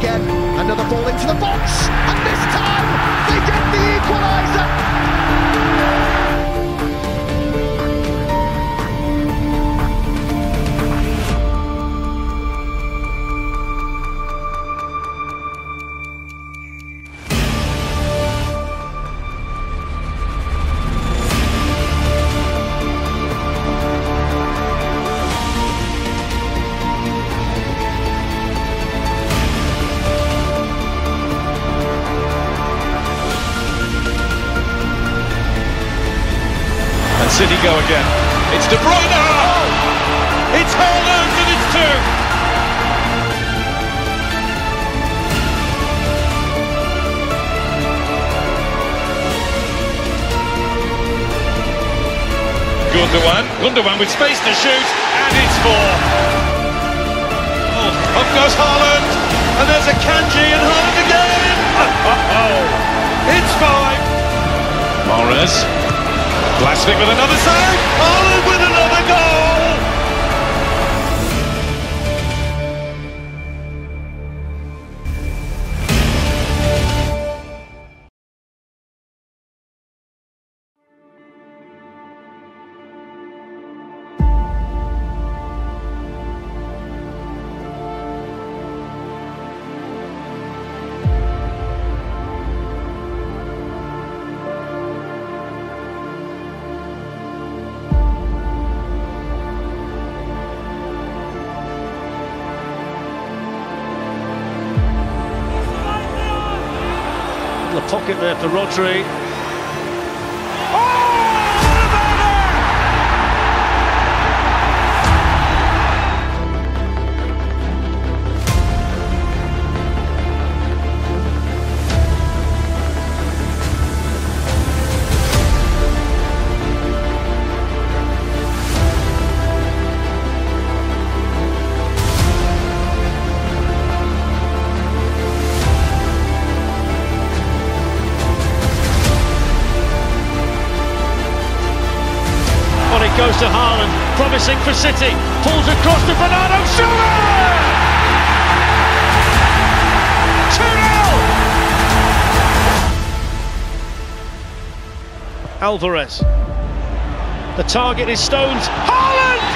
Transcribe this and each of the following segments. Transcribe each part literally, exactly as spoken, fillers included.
again. Another ball into the box, and this time they get the equaliser. City go again. It's De Bruyne! Oh! It's Haaland and it's two! Gundogan, Gundogan with space to shoot, and it's four. Oh, up goes Haaland, and there's a Kanji and Haaland again! Oh, it's five! Mahrez. Blasting with another save, Haaland with another goal! The pocket there for Rodri. Goes to Haaland, promising for City, pulls across to Bernardo Silva! two nil! Alvarez. The target is Stones. Haaland!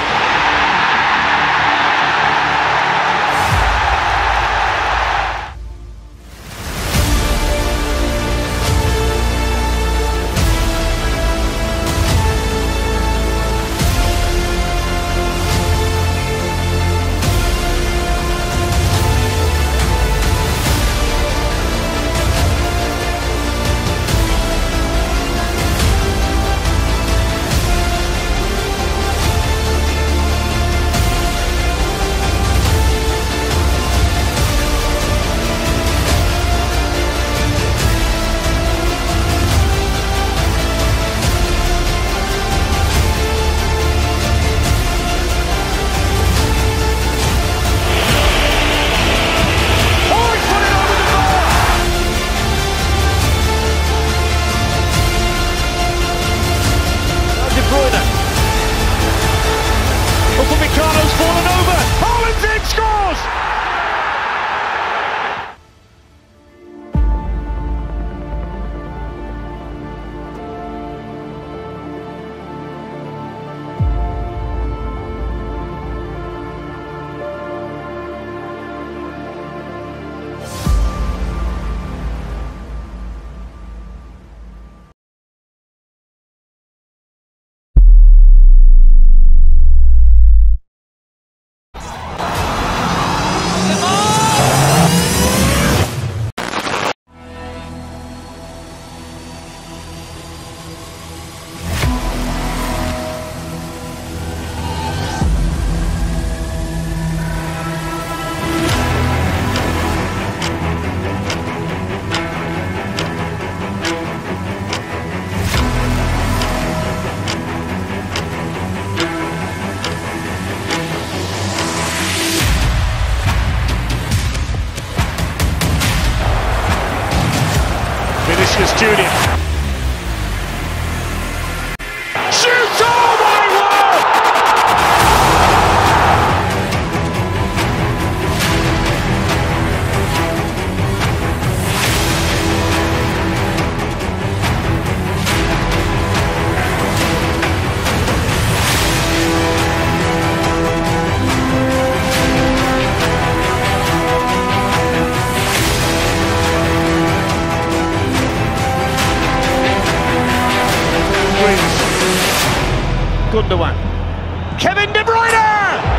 Gundogan. Kevin De Bruyne!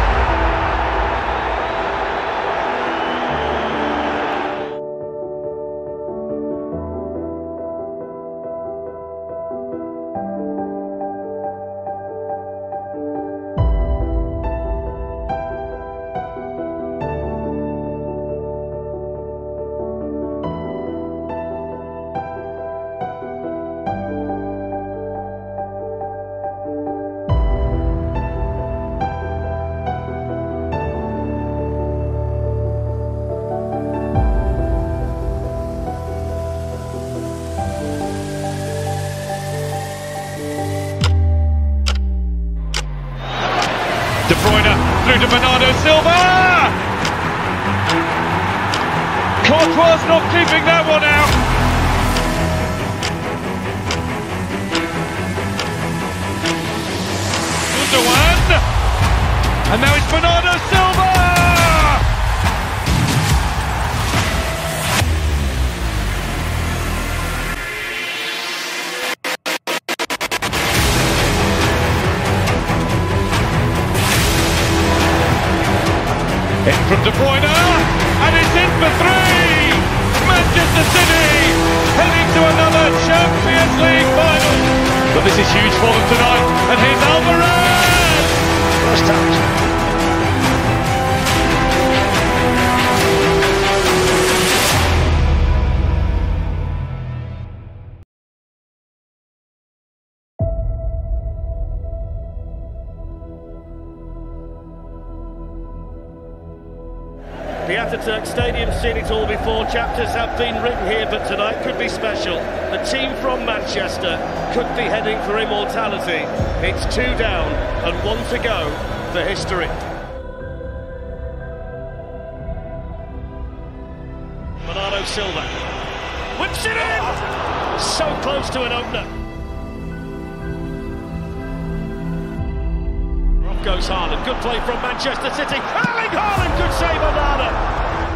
De Bruyne through to Bernardo Silva! Courtois not keeping that one out. Gundogan! And now it's Bernardo Silva! In from De Bruyne, and it's in for three! Manchester City heading to another Champions League final. But this is huge for them tonight, and here's Alvarez! First touch. The Tunetank Stadium's seen it all before. Chapters have been written here, but tonight could be special. The team from Manchester could be heading for immortality. It's two down and one to go for history. Bernardo Silva whips it in! So close to an opener. Off goes Haaland. Good play from Manchester City. Erling Haaland could save Bernardo.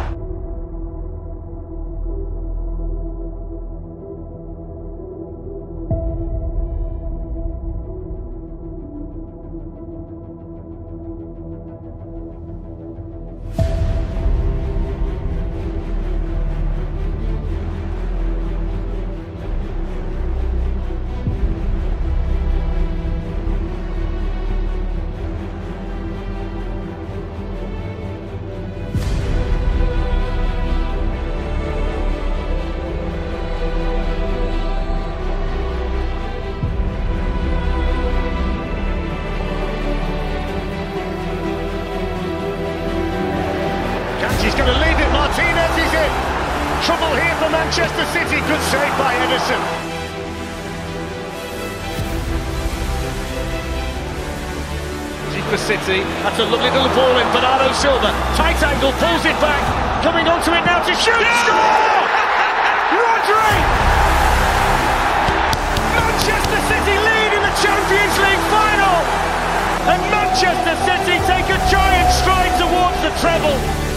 He's going to leave it. Martinez is in. Trouble here for Manchester City. Good save by Ederson. For City. That's a lovely little ball in. Bernardo Silva. Tight angle, pulls it back. Coming onto it now to shoot. Yeah! Score! Rodri! Manchester City lead in the Champions League final. And Manchester City take a giant stride towards the treble.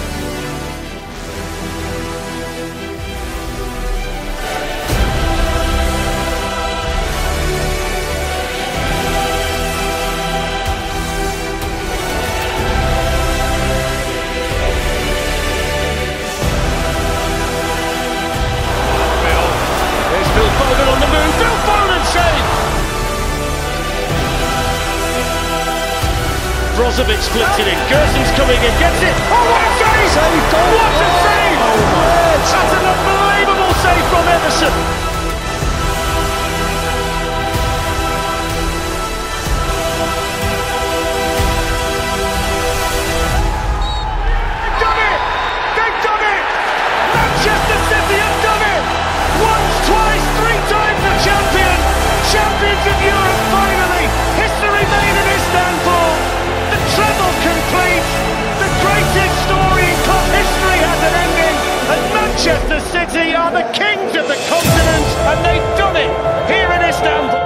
On the move, Bill Foden save! Brozovic flips it in, Gerson's coming in, gets it! Oh, what a save! Save goal. What a save! Oh, my. That's an unbelievable save from Ederson! They've done it! They've done it! Manchester City have done it! Once, twice, three times the champion! Champions of Europe finally! History made in Istanbul! The treble complete! The greatest story in club history has an ending! And Manchester City are the kings of the continent! And they've done it here in Istanbul!